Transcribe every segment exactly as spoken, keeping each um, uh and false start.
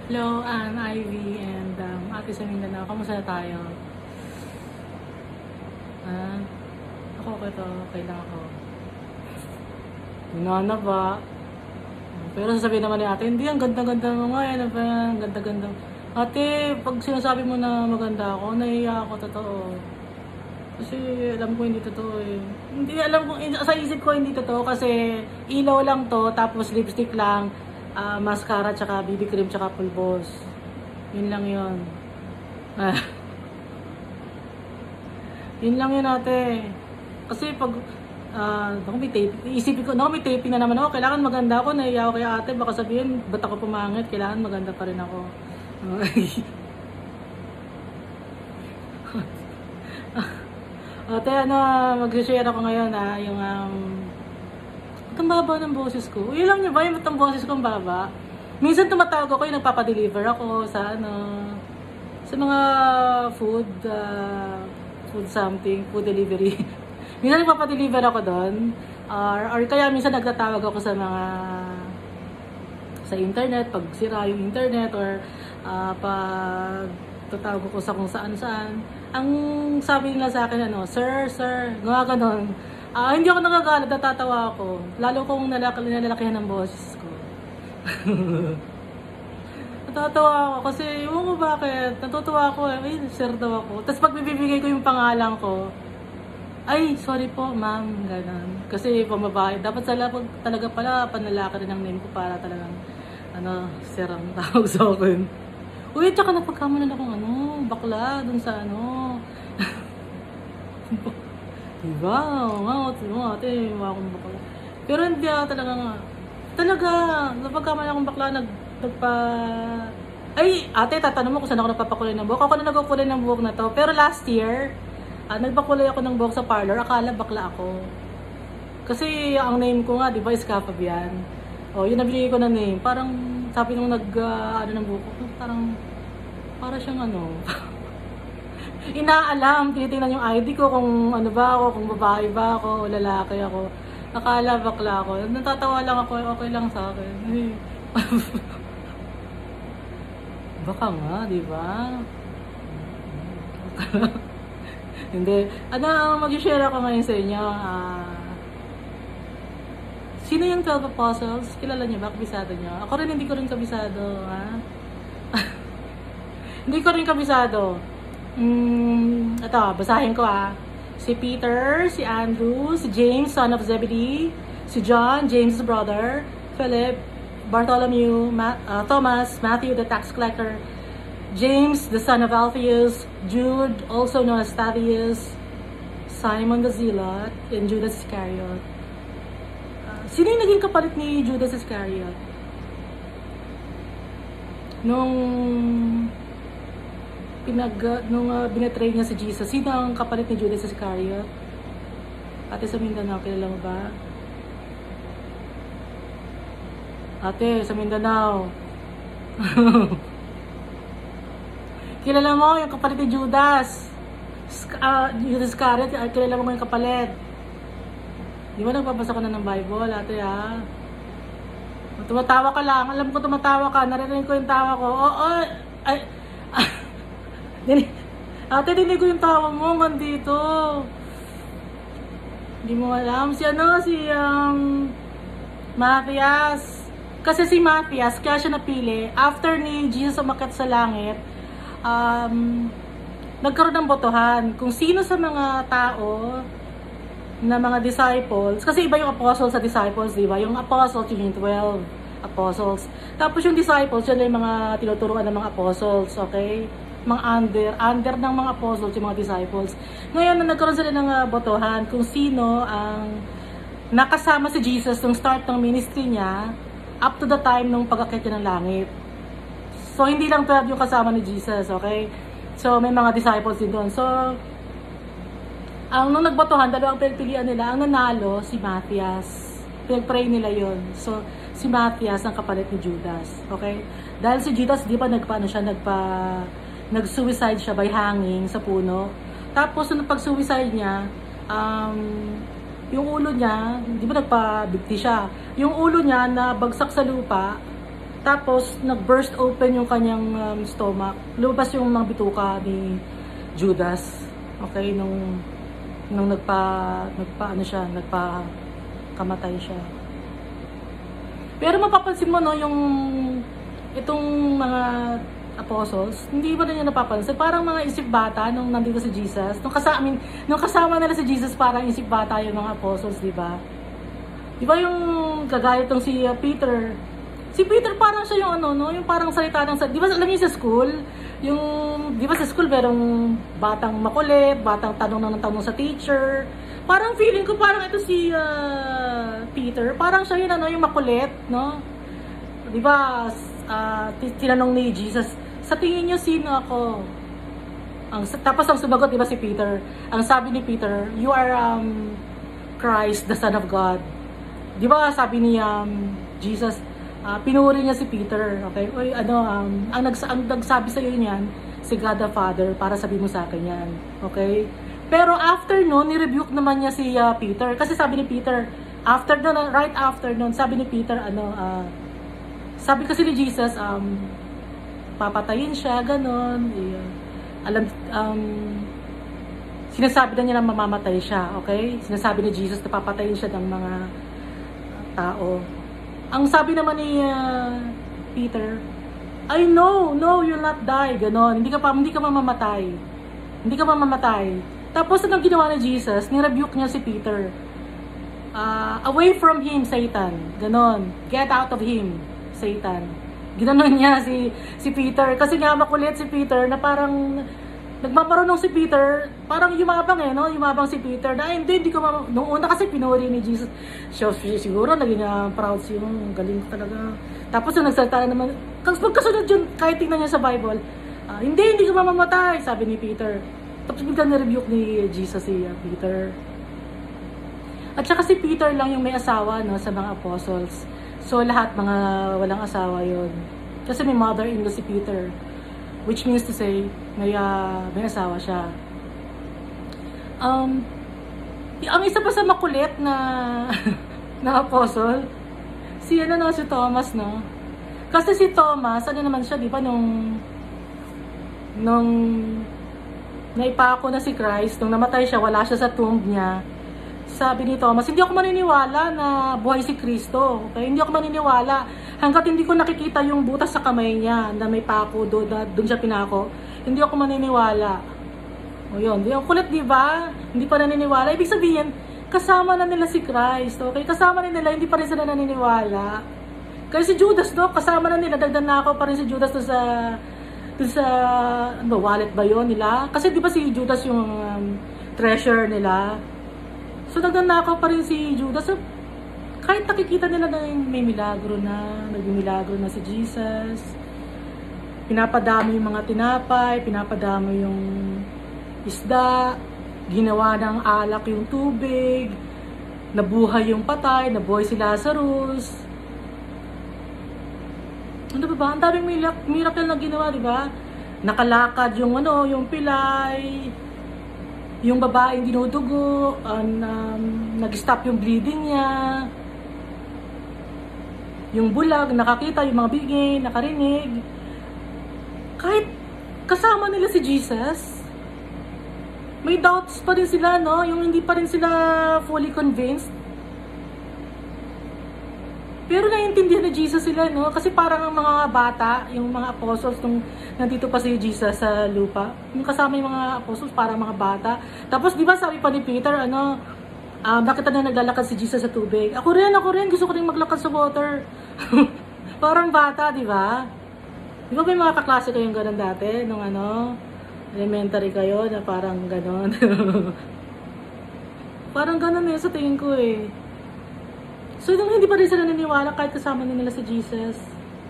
Hello, I'm Ivy and um, Ate sa Mindanao. Kamusta tayo? Ah, ako okay to. Okay lang ako. Hinana ba? Pero sasabihin naman ni ate, hindi, ang ganda-ganda mo nga. Ano ba yan? Ganda-ganda. Ate, pag sinasabi mo na maganda ako, nahiya ako, totoo. Kasi alam ko hindi totoo eh. Hindi alam ko, sa isip ko hindi totoo kasi ilaw lang to, tapos lipstick lang. Uh, mascara, tsaka B B cream, tsaka pulbos. Yun lang yun. Ah. Yun lang yun ate. Kasi pag, uh, naku may tape, isipin ko, naku may taping na naman ako, kailangan maganda ako, nahiya ako kay ate, baka sabihin, ba't ako pumangit, kailangan maganda pa rin ako. Ate, ano, mag-share ako ngayon ha, yung, um, ang baba ng boses ko. Uy, alam niyo ba, yung ang boses ko ang baba? Minsan tumatawag ako, yung nagpapadeliver ako sa ano, sa mga food, uh, food something, food delivery. Minsan nagpapadeliver ako doon. Or, or kaya minsan nagtatawag ako sa mga, sa internet, pag sira yung internet, or uh, pag tatawag ako sa kung saan-saan. Ang sabi nila sa akin, ano, sir, sir, gawa ganon. Ah, uh, hindi ako nagagalit, natatawa ako. Lalo kong nalaki, nalalakihan ng boses ko. Natatawa ako kasi, ewan ko bakit, natutuwa ako eh. Ay, sir daw ako. Tapos pag bibigay ko yung pangalan ko, ay, sorry po, ma'am, gano'n. Kasi pamabahay, dapat sala, talaga pala, panlalaki rin ang name ko para talagang, ano, sir ang tawag sa akin. Uy, tsaka napagkamalan akong, ano, bakla, dun sa, ano, diba? Oo, nga, ate, mga akong bakla. Pero hindi ako talaga nga. Talaga, napagkamalan akong bakla, nag, nagpa... Ay, ate, tatanong mo kung saan ako nagpapakulay ng buhok. Ako na nagpapakulay ng buhok na to. Pero last year, uh, nagpakulay ako ng buhok sa parlor. Akala bakla ako. Kasi ang name ko nga, di ba, Iska Fabian. O, yun nabili ko na name. Parang, sabi nung nag, uh, ano ng buhok ko, parang, para siyang ano... Inaalam, tinitingnan yung I D ko kung ano ba ako, kung babae ba ako, o lalaki ako. Akala bakla ako. Natatawa lang ako, okay lang sa akin. Baka nga, di ba? Hindi. Ano, mag-share ako ngayon sa inyo. Uh, sino yung twelve Apostles? Kilala niyo ba? Kabisado niyo? Ako rin, hindi ko rin kabisado. Ha? Hindi ko rin kabisado. Hmm, ito, basahin ko ah. Si Peter, si Andrew, si James, son of Zebedee, si John, James' brother, Philip, Bartholomew, Ma uh, Thomas, Matthew the tax collector, James, the son of Alphaeus, Jude, also known as Thaddeus, Simon the Zealot, and Judas Iscariot. Uh, sino yung naging kapalit ni Judas Iscariot? Nung... Pinag, nung uh, binetray niya si Jesus, sino ang kapalit ni Judas Iscariot? Ate sa Mindanao, kilala mo ba? Ate sa Mindanao. Kilala mo yung kapalit ni Judas? Uh, Judas Iscariot, uh, kilala mo yung kapalit? Di ba nagbabasa ka na ng Bible, ate ha? Tumatawa ka lang, alam ko tumatawa ka, narinig ko yung tawa ko. Oo, oh, oh, ay... Ate, dinig ko yung tawa mo, man dito. Hindi mo alam. Si ano, si um, Matthias. Kasi si Matthias, kaya siya napili. After ni Jesus umakyat sa langit, um, nagkaroon ng botohan. Kung sino sa mga tao na mga disciples, kasi iba yung apostles sa disciples, di ba? Yung apostles, yung twelve apostles. Tapos yung disciples, yun yung mga tinuturuan ng mga apostles, okay? Mga under, under ng mga apostles, yung mga disciples. Ngayon, na nagkaroon sila ng uh, botohan kung sino ang nakasama si Jesus nung start ng ministry niya up to the time nung pag-akyat niya ng langit. So, hindi lang twelve yung kasama ni Jesus, okay? So, may mga disciples din doon. So, ang nung nagbotohan, dalawang pinagpilian nila, ang nanalo, si Matthias. Pinag-pray nila yon. So, si Matthias ang kapalit ni Judas, okay? Dahil si Judas, di ba, nagpaano siya, nagpa... nag-suicide siya by hanging sa puno. Tapos, nung pag-suicide niya, um, yung ulo niya, di ba nagpabigti siya, yung ulo niya na bagsak sa lupa, Tapos, nag-burst open yung kanyang um, stomach. Lumabas yung mga bituka ni Judas. Okay, nung, nung nagpa, nagpa, ano siya, nagpa, kamatay siya. Pero mapapansin mo, no, yung, itong mga apostles, hindi ba na niya napapansin? Parang mga isip bata nung nandito si Jesus. Nung kasama, I mean, nung kasama nila si Jesus, parang isip bata yung mga apostles, di ba? Di ba yung kagaya tong si uh, Peter? Si Peter parang siya yung ano, no? Yung parang salita ng, di ba alam niyo sa school? Yung, di ba sa school merong batang makulit, batang tanong na ng tanong sa teacher. Parang feeling ko parang ito si uh, Peter, parang siya yun ano, yung makulit, no? Di ba, uh, tinanong ni Jesus, sa tingin niyo sino ako? Ang, tapos ang sumagot, di ba si Peter? Ang sabi ni Peter, you are um, Christ, the Son of God. Di ba sabi ni um, Jesus, Uh, pinuri niya si Peter, okay? Oy, ano, um, ang, nags ang nagsabi sa iyo niyan, si God the Father, para sabi mo sa akin yan, okay? Pero after noon, ni-rebuke naman niya si uh, Peter. Kasi sabi ni Peter, after noon, right after noon, sabi ni Peter, ano, uh, sabi kasi ni Jesus, um, papatayin siya, ganon. Uh, alam, um, sinasabi na niya na mamamatay siya, okay? Sinasabi ni Jesus na papatayin siya ng mga tao. Ang sabi naman ni uh, Peter, I know, no, you'll not die, ganon. Hindi ka pa, hindi ka mamamatay. Hindi ka mamamatay. Tapos anong ginawa ni Jesus? Ni-rebuke niya si Peter. Uh, away from him, Satan. Ganon. Get out of him, Satan. Ginanon niya si si Peter. Kasi nga makulit si Peter na parang nagmamarunong si Peter, parang yumabang eh, no? Yumabang si Peter na, hindi, hindi ko ma... Nung una kasi pinuri ni Jesus, siya siguro naging uh, proud siya, yung galing talaga. Tapos yung nagsalita na naman, magkasunod yun, kahit tingnan niya sa Bible, uh, hindi, hindi ko mamamatay, sabi ni Peter. Tapos biglang na-rebuke ni Jesus si uh, Peter. At saka si Peter lang yung may asawa, no, sa mga apostles. So lahat mga walang asawa yun. Kasi may mother-in-law si Peter. Which means to say, may, uh, may asawa siya. Um, ang isa pa sa makulit na na apostle, si ano no, si Thomas, no? Kasi si Thomas, ano naman siya, di ba, nung nung naipako na si Christ, nung namatay siya, wala siya sa tomb niya. Sabi ni Thomas, hindi ako maniniwala na buhay si Kristo. Okay? Hindi ako maniniwala. Hanggat hindi ko nakikita yung butas sa kamay niya na may pako doon, doon siya pinako, hindi ako maniniwala. O yun, yung kulit, di ba? Hindi pa naniniwala. Ibig sabihin, kasama na nila si Christ. Okay? Kasama na nila, hindi pa rin sila naniniwala. Kasi si Judas, no? Kasama na nila, dagdan na ako pa rin si Judas doon sa, doon sa, ano, wallet ba yun nila? Kasi di ba si Judas yung um, treasure nila? So, nagnanakaw pa rin si Judas. So, kahit nakikita nila na may milagro na, nagmimilagro na si Jesus, pinapadami yung mga tinapay, pinapadami yung isda, ginawa ng alak yung tubig, nabuhay yung patay, nabuhay si Lazarus. Ano ba ba? Ang daming miracle na ginawa, di ba? Nakalakad yung ano, yung pilay, yung babaeng dinudugo, um, um, nag-stop yung bleeding niya, yung bulag, nakakita, yung mga bigay, nakarinig. Kahit kasama nila si Jesus, may doubts pa rin sila, no? Yung hindi pa rin sila fully convinced. Pero naiintindihan ni Jesus sila, no? Kasi parang ang mga bata, yung mga apostles, nung nandito pa si Jesus sa lupa, yung kasama yung mga apostles, parang mga bata. Tapos, di ba sabi pa ni Peter, ano, um, nakita na naglalakad si Jesus sa tubig. Ako rin, ako rin, gusto ko rin maglakad sa water. Parang bata, di ba? Di ba may mga kaklase kayong gano'n dati, nung ano, elementary kayo, na parang gano'n. Parang gano'n eh, sa tingin ko eh. So, nung hindi pa rin sila naniniwala kahit kasama nila si Jesus.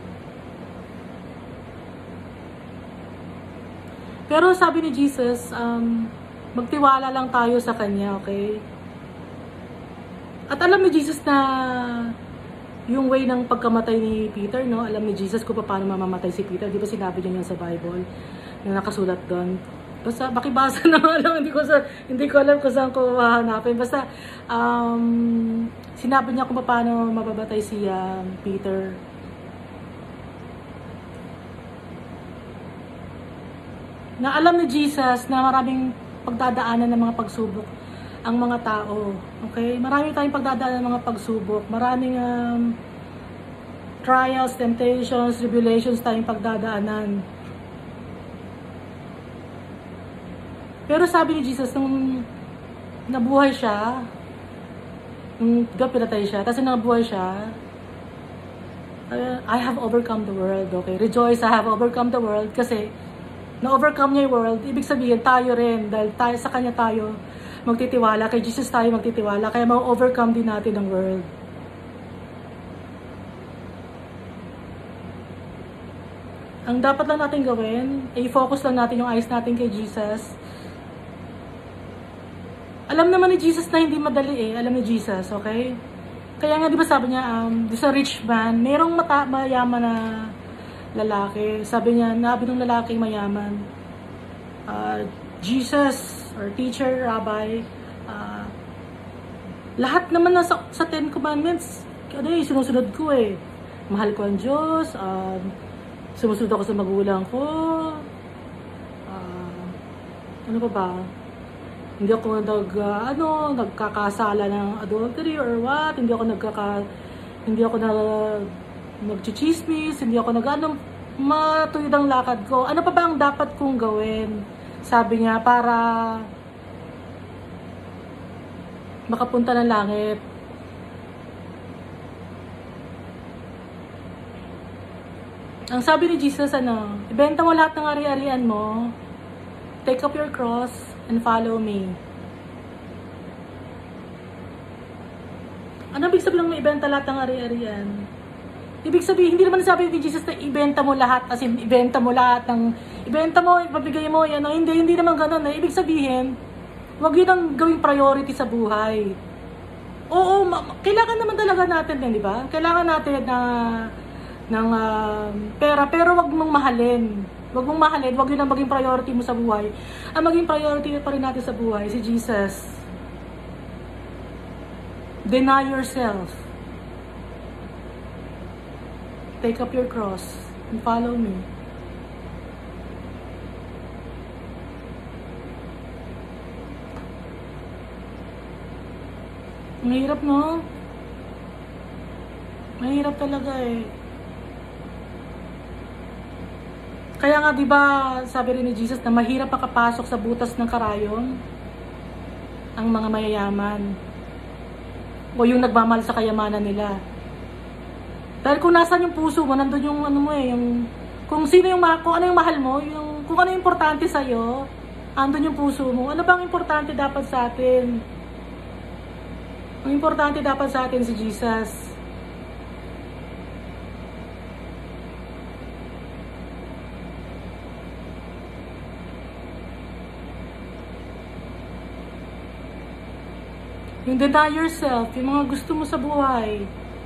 Pero sabi ni Jesus, um, magtiwala lang tayo sa Kanya, okay? At alam ni Jesus na yung way ng pagkamatay ni Peter, no? Alam ni Jesus kung paano mamamatay si Peter. Di ba sinabi niya yan sa Bible? Yung nakasulat doon. Basta, makibasa na lang. Hindi ko, sa, hindi ko alam kung saan ko hahanapin. Basta, um, sinabi niya kung paano mababatay si uh, Peter. na alam ni Jesus na maraming pagdadaanan ng mga pagsubok ang mga tao. Okay? Marami tayong pagdadaanan ng mga pagsubok. Maraming um, trials, temptations, tribulations tayong pagdadaanan. Pero sabi ni Jesus, nung nabuhay siya, nung pinatay siya, kasi nabuhay siya, uh, I have overcome the world. Okay? Rejoice, I have overcome the world. Kasi, na-overcome niya yung world, ibig sabihin, tayo rin, dahil tayo, sa Kanya tayo magtitiwala, kay Jesus tayo magtitiwala, kaya ma-overcome din natin ang world. Ang dapat lang natin gawin, ay i-focus lang natin yung eyes natin kay Jesus. Alam naman ni Jesus na hindi madali eh, alam ni Jesus, okay? Kaya nga, di ba sabi niya, um, this a rich man, mayroong mata mayaman na lalaki. Sabi niya, nabi ng lalaki mayaman. Uh, Jesus, or teacher, rabbi, uh, lahat naman na sa, sa Ten Commandments, ano eh, sinusunod ko eh. Mahal ko ang Diyos, um, sumusunod ako sa magulang ko, uh, ano pa ba? Hindi ako nag, uh, ano, nagkakasala ng adultery or what, hindi ako nagkaka, hindi ako na, nagchichismis, hindi ako nag, ano, matuyod ang lakad ko. Ano pa ba ang dapat kong gawin? Sabi niya, para makapunta ng langit. Ang sabi ni Jesus, ano, ibenta mo lahat ng ari-arian mo, take up your cross, and follow me. Ano ibig sabihin ng ibenta lahat ng ari-arian? Ibig sabihin, hindi naman sabi ni Jesus na ibenta mo lahat, as in, ibenta mo lahat ng, ibenta mo, ipabigay mo, yan, no? Hindi, hindi naman ganun. Eh. Ibig sabihin, wag yun ang gawing priority sa buhay. Oo, kailangan naman talaga natin din, di ba? Kailangan natin na, ng uh, pera, pero wag mong mahalin. Wag mong mahalin, wag yun ang maging priority mo sa buhay. Ang maging priority pa rin natin sa buhay, si Jesus. Deny yourself. Take up your cross and follow me. Mahirap, no? Mahirap talaga eh. Kaya nga, di ba, sabi rin ni Jesus na mahirap makapasok sa butas ng karayom ang mga mayayaman o yung nagmamahal sa kayamanan nila. Dahil kung nasan yung puso mo, nandun yung ano mo eh, yung, kung sino yung, kung ano yung mahal mo, yung, kung ano yung importante sa'yo, andun yung puso mo. Ano bang importante dapat sa atin? Ang importante dapat sa atin si Jesus. Yung deny yourself, yung mga gusto mo sa buhay.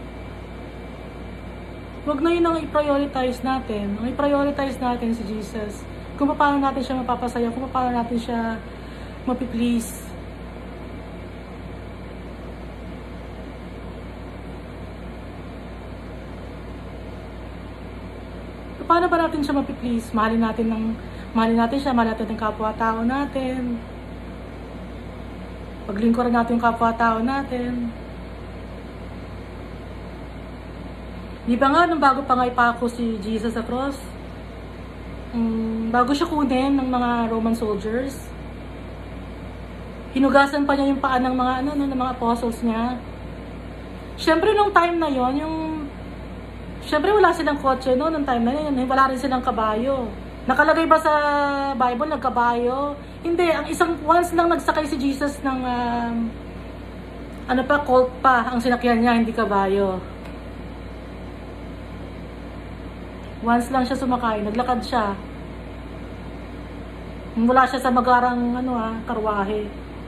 Huwag na yun ang i-prioritize natin. Ang i-prioritize natin si Jesus. Kung paano natin siya mapapasaya, kung paano natin siya mapiplease. Paano ba natin siya mapiplease? Mahalin natin, ng, mahalin natin siya, mahalin natin ng kapwa-tao natin. Paglingkuran natin yung kapwa-tao natin. Di ba nga, nung bago pa nga ipako si Jesus sa cross, um, bago siya kunin ng mga Roman soldiers, hinugasan pa niya yung paa ng mga, ano, ng mga apostles niya. Siyempre, nung time na yon yung, siyempre wala silang kotse, no, nung time na yun, wala rin silang kabayo. Nakalagay ba sa Bible, nagkabayo? Hindi, ang isang, once lang nagsakay si Jesus ng, um, ano pa, colt pa, ang sinakyan niya, hindi kabayo. Once lang siya sumakay, naglakad siya. Mula siya sa magarang ano ah, karwahe.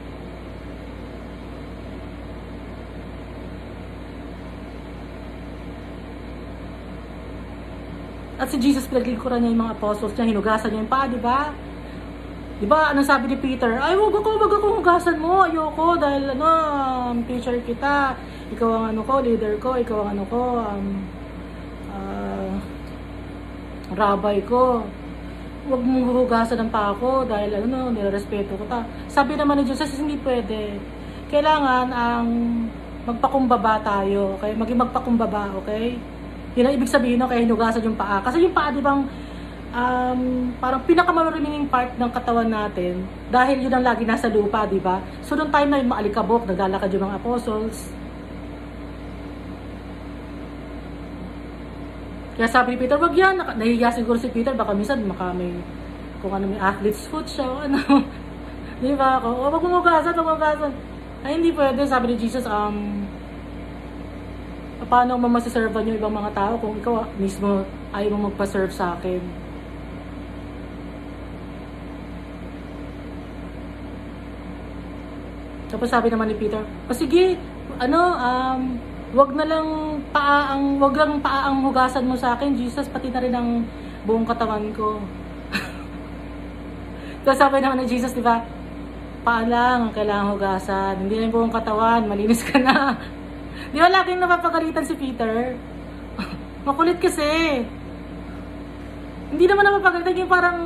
At si Jesus, pinaglingkuran niya yung mga apostles niya, hinugasan niya yung paa, di ba? Di ba, anong sabi ni Peter? Ay, wag ako, wag ako hugasan mo, ayoko, dahil ano, um, teacher kita, ikaw ang ano ko, leader ko, ikaw ang ano ko, um, uh, rabay ko. wag mong huhugasan ng paa ko dahil ano, nirerespeto ko ta. Sabi naman ni Jesus, hindi pwede. Kailangan ang magpakumbaba tayo, okay? Maging magpakumbaba, okay? Yun ang ibig sabihin no, kaya hinugasan yung paa. Kasi yung paa, di bang, um, parang pinakamaruming part ng katawan natin dahil yun ang lagi nasa lupa, di ba? So, noong time na yung maalikabok, naglalakad yung mga apostles. Kaya sabi ni Peter, wag yan. Nahihiya siguro si Peter, baka minsan maka may, kung ano, may athlete's foot siya, o ano. Di ba ako? O, wag mong hugasan, wag mong hugasan. Ay, hindi pwede. Sabi ni Jesus, um, paano mo masiservan yung ibang mga tao kung ikaw mismo ayaw mo magpa-serve sa akin? Tapos sabi naman ni Peter, o sige, ano, um, wag na lang paa ang, wag lang paa ang hugasan mo sa akin, Jesus, pati na rin ang buong katawan ko. Tapos sabi naman ni Jesus, di ba, paa lang ang kailangang hugasan, hindi na yung buong katawan, malinis ka na. Di ba laging napapagalitan si Peter? Makulit kasi. Hindi naman napapagalitan yung parang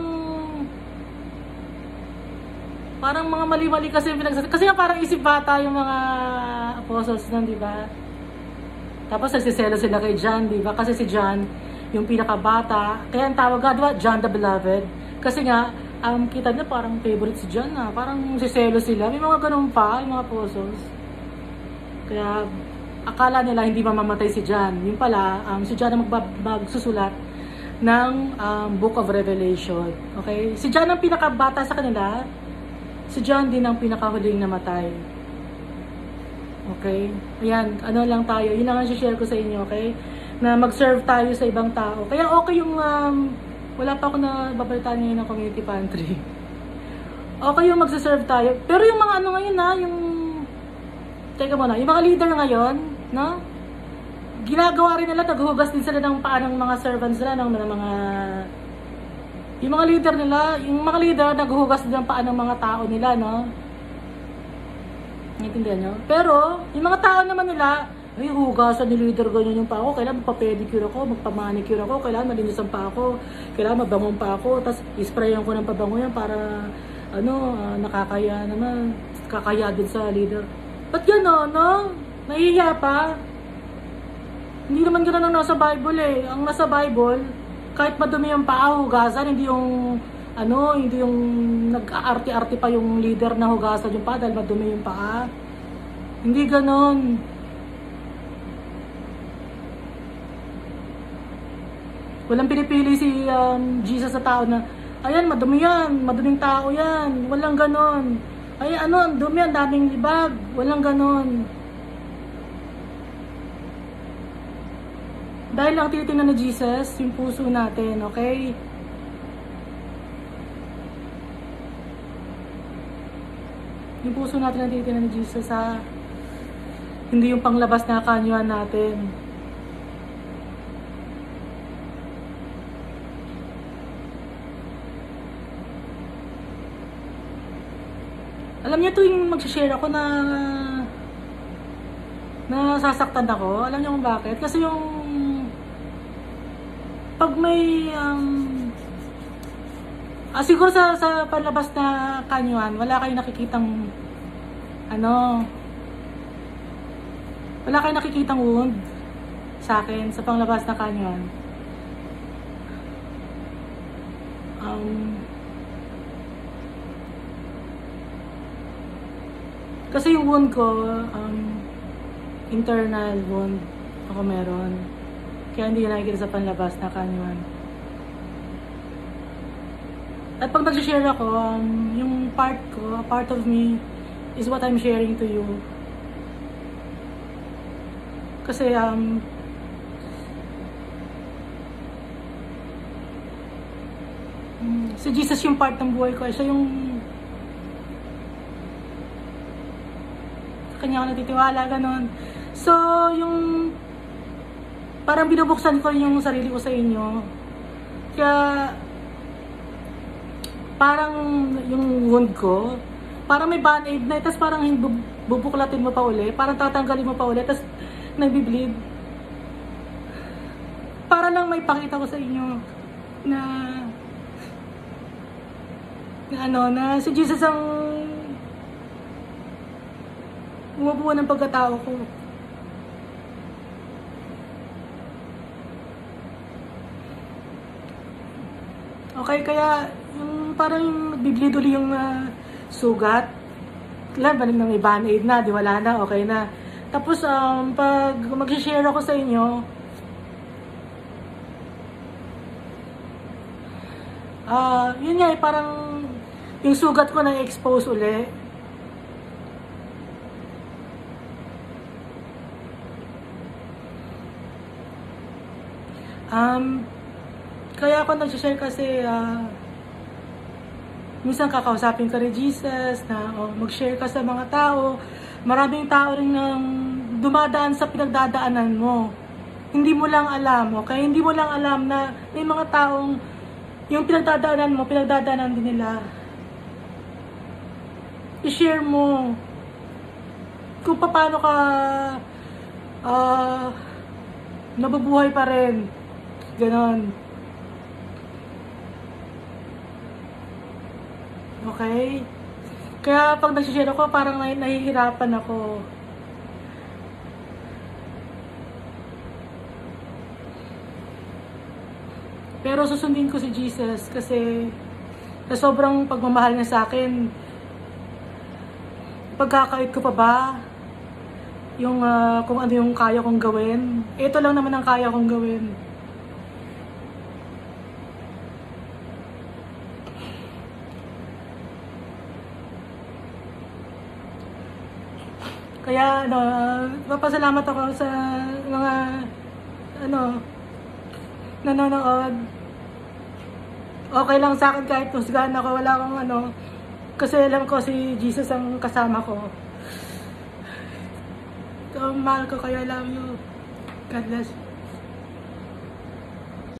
parang mga mali-mali kasi yung pinagsasabi. Kasi nga parang isip bata yung mga apostles nun, di ba? Tapos nagsiselo sila kay John, di ba? Kasi si John, yung pinakabata. Kaya ang tawag nga, di ba? John the Beloved. Kasi nga, um, kita niya parang favorite si John, ha? Parang siselo sila. May mga ganun pa, yung mga apostles. Kaya, akala nila hindi mamamatay si John. Yung pala, um, si John ang magsusulat ng um, Book of Revelation. Okay? Si John ang pinakabata sa kanila. Si John din ang pinakahuling namatay. Okay? Ayan, ano lang tayo. Yun lang ang share ko sa inyo, okay? Na mag-serve tayo sa ibang tao. Kaya okay yung, um, wala pa ako na babalitaan ngayon ng community pantry. Okay yung mag-serve tayo. Pero yung mga ano ngayon na, yung, teka muna, yung mga leader ngayon, no? Ginagawa rin nila, naghuhugas din sila ng paa ng mga servants nila, ng, ng mga, yung mga leader nila, yung mga leader, naghuhugas din ng paa ng mga tao nila, no? Naintindihan nyo? Pero, yung mga tao naman nila, ay, hugasan ni leader, ganyan yung paa ko, kailangan magpa-pedicure ako, magpa-manicure ako, kailangan malinis ang paa ko, kailangan mabangong paa ko, tapos isprayan ko ng pabango yan para, ano, uh, nakakaya naman, kakaya din sa leader. Ba't gano'n, no? Nahihiya pa. Hindi naman gano'n ang nasa Bible eh. Ang nasa Bible, kahit madumi yung paa, hugasan, hindi yung, ano, hindi yung nag-aarte-arte pa yung leader na hugasan yung paa dahil madumi yung paa. Hindi gano'n. Walang pinipili si um, Jesus sa tao na, ayan, madumi yan, maduming tao yan. Walang gano'n. Ay, ano, ang dumi, ang daming libag. Walang ganon. Dahil lang tinitingnan ni Jesus, yung puso natin, okay? Yung puso natin ang tinitingnan ni Jesus, ha? Hindi yung panglabas na kanyuan natin. Alam niyo tuwing mag-share ako na nasasaktan ako. Alam niyo kung bakit? Kasi yung pag may um, ah, siguro sa, sa panlabas na kanyuan, wala kayong nakikitang ano wala kayong nakikitang wound sa akin sa panglabas na kanyuan. Um, Kasi yung wound ko, um, internal wound ako meron. Kaya hindi nakikita sa panlabas na kanyuan. At pag nag-share ako, um, yung part ko, a part of me, is what I'm sharing to you. Kasi, um, si Jesus yung part ng buhay ko. Siya yung kanya ako natitiwala, ganon. So, yung parang binubuksan ko yung sarili ko sa inyo. Kaya, parang yung wound ko, parang may band-aid na, tapos parang bubuklatin mo pa uli, parang tatanggalin mo pa uli, tapos nagbi-bleed. Para lang may pakita ko sa inyo na na ano, na si Jesus ang umubuo ng pagkatao ko. Okay, kaya yung parang nagbi-bleed uli yung uh, sugat. Kailan ba nang may band-aid na, di wala na, okay na. Tapos, um, pag mag-share ako sa inyo, ah, uh, yun nga, eh, parang yung sugat ko na-expose uli. Um, kaya ako nag-share kasi, uh, minsan kakausapin ka rin Jesus, na oh, mag-share ka sa mga tao. Maraming tao rin nang dumadaan sa pinagdadaanan mo. Hindi mo lang alam, okay? Hindi mo lang alam na may mga taong yung pinagdadaanan mo, pinagdadaanan din nila. I-share mo kung paano ka uh, nabubuhay pa rin. Ganon. Okay? Kaya pag nag-share ako, parang nah nahihirapan ako. Pero susundin ko si Jesus kasi sa sobrang pagmamahal niya sa akin, pagkakait ko pa ba yung uh, kung ano yung kaya kong gawin. Ito lang naman ang kaya kong gawin. Kaya ano, uh, papasalamat ako sa mga ano nanonood. Okay lang sa akin kahit husgahan ako, wala akong ano, kasi alam ko si Jesus ang kasama ko. So, mahal ko, kaya love you. God bless.